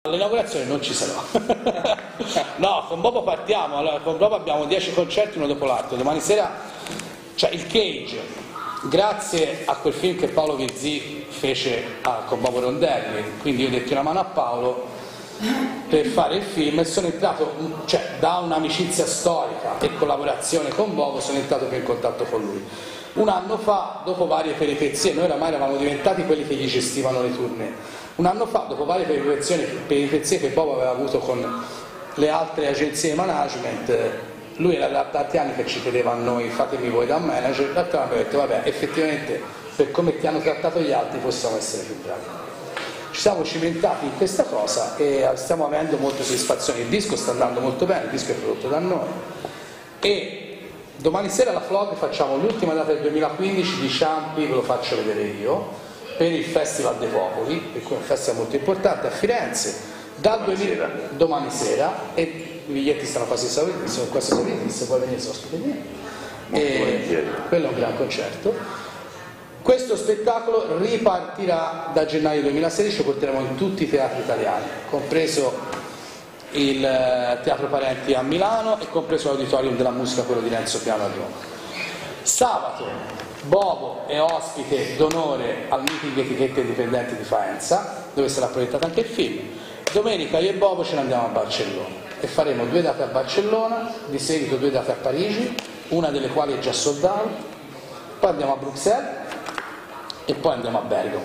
L'inaugurazione non ci sarà. No, con Bobo partiamo. Allora, con Bobo abbiamo 10 concerti uno dopo l'altro. Domani sera c'è il Cage, grazie a quel film che Paolo Virzì fece con Bobo Rondelli. Quindi io ho detto una mano a Paolo per fare il film e sono entrato, cioè da un'amicizia storica e collaborazione con Bobo, sono entrato più in contatto con lui. Un anno fa, dopo varie peripezie, noi oramai eravamo diventati quelli che gli gestivano le tournée. Un anno fa, dopo varie peripezie che Bobo aveva avuto con le altre agenzie di management, lui era da tanti anni che ci chiedeva a noi fatemi voi da manager, l'altro anno abbiamo detto vabbè, effettivamente per come ti hanno trattato gli altri possiamo essere più bravi. Ci siamo cimentati in questa cosa e stiamo avendo molte soddisfazioni. Il disco sta andando molto bene, il disco è prodotto da noi e domani sera alla Flog facciamo l'ultima data del 2015 di Ciampi, ve lo faccio vedere io, per il Festival dei Popoli, per cui è un festival molto importante a Firenze, domani sera, e i biglietti stanno quasi esauriti, sono quasi esauriti, se vuoi venire ospite e quello è un gran concerto. Questo spettacolo ripartirà da gennaio 2016, lo porteremo in tutti i teatri italiani, compreso il Teatro Parenti a Milano e compreso l'Auditorium della Musica, quello di Renzo Piano a Roma. Sabato Bobo è ospite d'onore al meeting Etichette Indipendenti di Faenza, dove sarà proiettato anche il film. Domenica io e Bobo ce ne andiamo a Barcellona e faremo 2 date a Barcellona, di seguito 2 date a Parigi, una delle quali è già sold out, poi andiamo a Bruxelles e poi andiamo a Bergamo.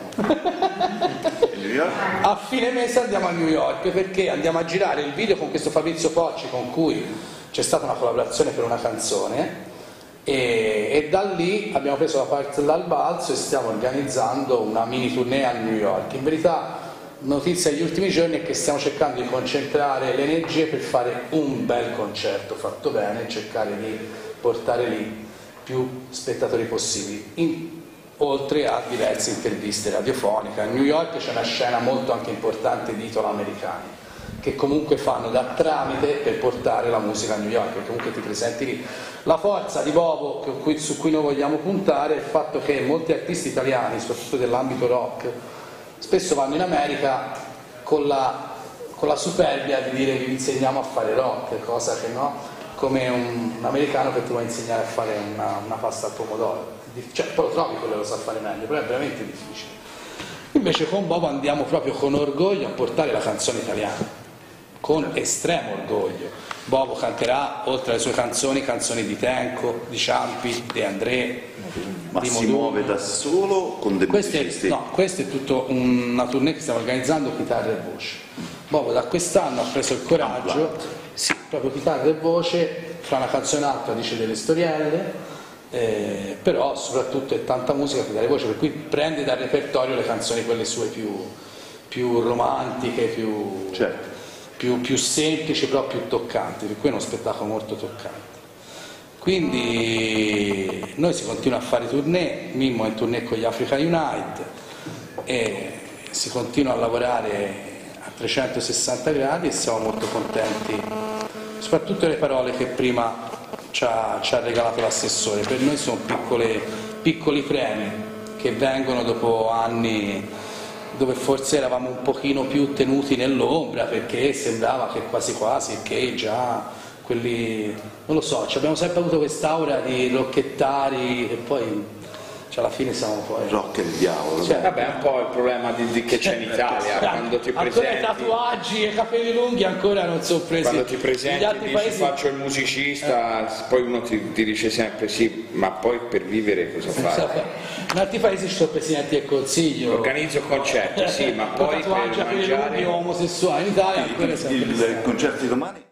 A fine mese andiamo a New York perché andiamo a girare il video con questo Fabrizio Pocci con cui c'è stata una collaborazione per una canzone e da lì abbiamo preso la parte dal balzo e stiamo organizzando una mini tournée a New York. In verità notizia degli ultimi giorni è che stiamo cercando di concentrare le energie per fare un bel concerto fatto bene e cercare di portare lì più spettatori possibili, oltre a diverse interviste radiofoniche. A New York c'è una scena molto anche importante di italo-americani che comunque fanno da tramite per portare la musica a New York, perché comunque ti presenti lì. La forza di Bobo su cui noi vogliamo puntare è il fatto che molti artisti italiani, soprattutto dell'ambito rock, spesso vanno in America con la superbia di dire vi insegniamo a fare rock, cosa che no, come un americano che ti vuole insegnare a fare una pasta al pomodoro. Cioè, poi lo trovi quello che lo sa fare meglio, però è veramente difficile. Invece con Bobo andiamo proprio con orgoglio a portare la canzone italiana, con estremo orgoglio. Bobo canterà, oltre alle sue canzoni di Tenco, di Ciampi, di André, ma di si muove da solo con dei musicisti? No, questa è tutta una tournée che stiamo organizzando, chitarra e voce. Bobo da quest'anno ha preso il coraggio, sì, proprio chitarra e voce, fra una canzone e l'altra dice delle storielle, però soprattutto è tanta musica che dà le voci, per cui prende dal repertorio le canzoni quelle sue più romantiche, certo, più semplici però più toccanti, per cui è uno spettacolo molto toccante. Quindi noi si continua a fare tournée, Mimmo è in tournée con gli Africa Unite e si continua a lavorare a 360 gradi e siamo molto contenti, soprattutto le parole che prima ci ha regalato l'assessore. Per noi sono piccoli premi che vengono dopo anni dove forse eravamo un pochino più tenuti nell'ombra perché sembrava che quasi che già quelli, non lo so, abbiamo sempre avuto quest'aura di rocchettari e poi alla fine siamo poi rock e il diavolo. Cioè, vabbè, è un po' il problema che c'è in Italia, quando ti presenti. Ancora i tatuaggi e i capelli lunghi ancora non sono presi. Quando ti presenti e dici paesi... faccio il musicista, poi uno ti dice sempre sì, ma poi per vivere cosa fai? In altri paesi ci sono presidenti del Consiglio. Organizzo concerti, sì, ma poi per mangiare... omosessuali, in Italia ancora il concerto di domani